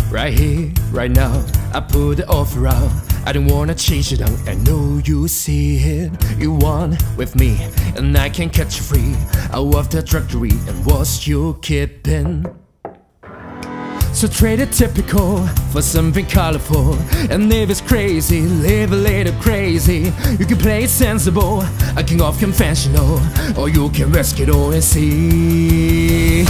Right here, right now, I put the offer out. I don't wanna change it down, I know you see it. You want with me, and I can catch you free out of the drudgery and what's you keeping. So trade it typical for something colorful. And if it's crazy, live a little crazy. You can play it sensible, a king of conventional, or you can risk it all and see.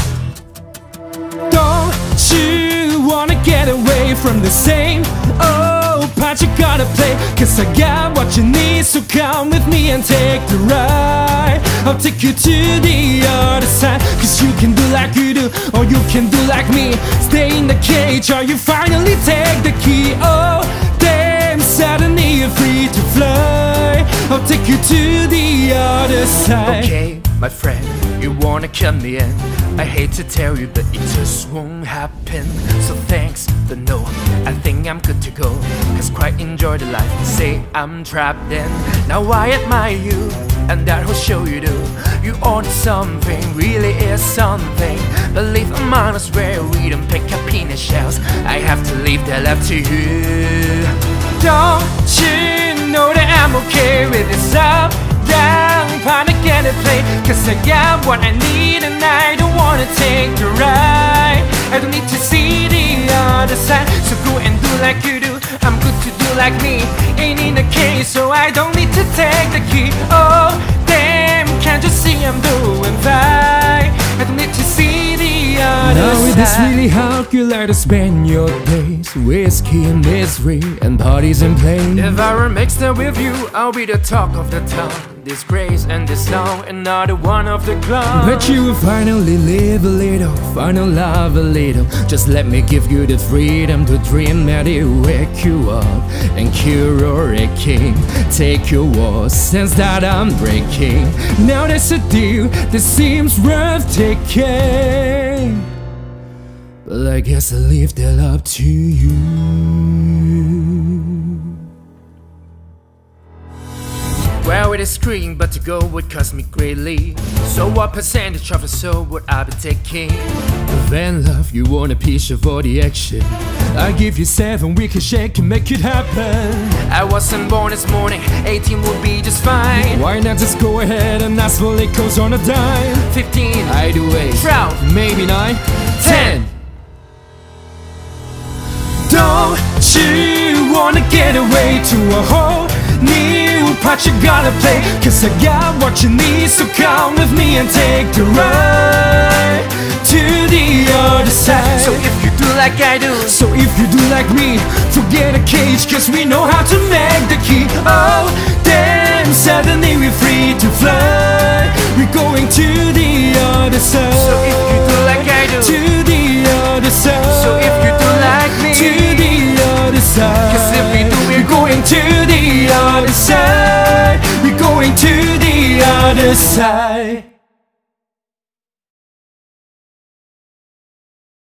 Don't you wanna get away from the same old part you gotta play? Cause I got what you need, so come with me and take the ride. I'll take you to the other side. Cause you can do like you do, or you can do like me. Stay in the cage, or you finally take the key. Oh, damn, suddenly you're free to fly. I'll take you to the other side. Okay, my friend, you wanna come me in. I hate to tell you, but it just won't happen. So thanks, but no, I think I'm good to go. Cause quite enjoy the life you say I'm trapped in. Now I admire you, and that whole show you do. You own something, really is something. Believe I'm honest where we don't pick up peanut shells. I have to leave that up to you. Don't you know that I'm okay with this up, down, kinda get it play? Cause I got what I need and I don't wanna take the ride. I don't need to see the other side. So go and do like you do, I'm good to do like me. Ain't in the case, so I don't need to take the key. Oh damn, can't you see I'm doing fine? I don't need to see the other now side. Now it is really hard, you like to spend your days. Whiskey and misery and parties and play. If I were mixed up with you, I'll be the talk of the town. Disgrace and this song, another one of the clowns. But you will finally live a little, finally love a little. Just let me give you the freedom to dream that it wake you up and cure a king. Take your walls, sense that I'm breaking. Now there's a deal that seems worth taking, but I guess I'll leave that up to you. Well, it is green, but to go would cost me greatly. So what percentage of a soul would I be taking? Then love, you want a piece of all the action. I give you 7, we can shake and make it happen. I wasn't born this morning, 18 would be just fine. Why not just go ahead and ask for liquors on a dime? 15, I do 8, 12, maybe 9, 10. Don't you wanna get away to a whole new part you gotta play? Cause I got what you need, so come with me and take the ride to the other side. So if you do like I do, so if you do like me, forget a cage, cause we know how to make the key. Oh damn, suddenly we're free to fly. We're going to the other side. So if you do like I do, to the other side. So if you do like me, to the other side. Cause if we do, we're going to the other side. We're going to the other side.